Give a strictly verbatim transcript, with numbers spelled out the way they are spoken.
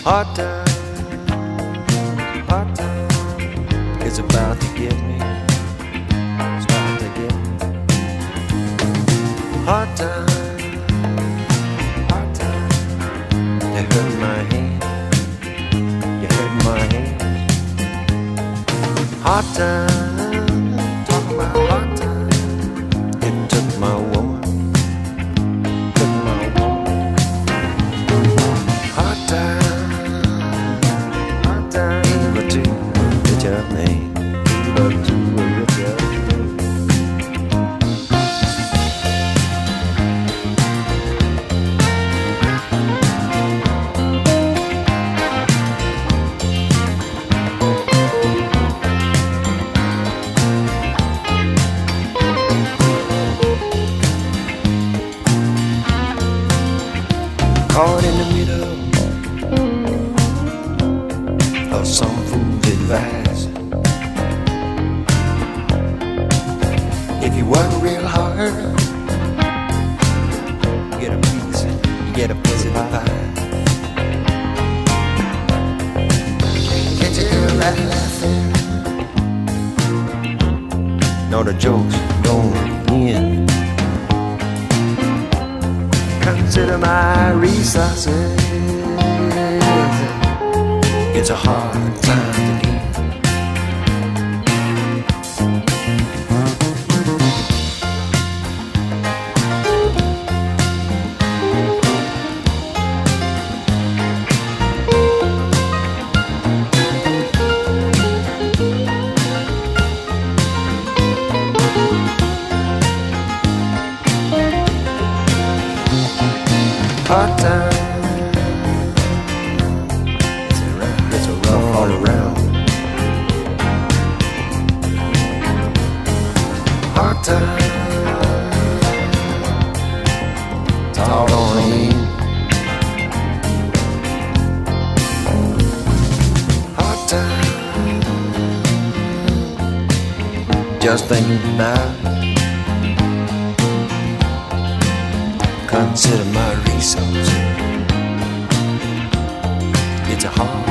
Hard time, hard time, it's about to get me. It's about to get me. Hard time, hard time, you hurt my hand, you hurt my hand. Hard time, talk about hard time, it took my woman, took my woman. Hard time. Caught in the middle of some fool's advice. If you work real hard, you get a piece, you get a piece of the pie. Can't you hear that laughing? No, the joke's going in. Consider my resources. It's a hard time to get. Hard time, it's a rough, it's a rough all around. Hard time, it's all on me. Hard time, just thinking about it. Consider my resources. It's a hard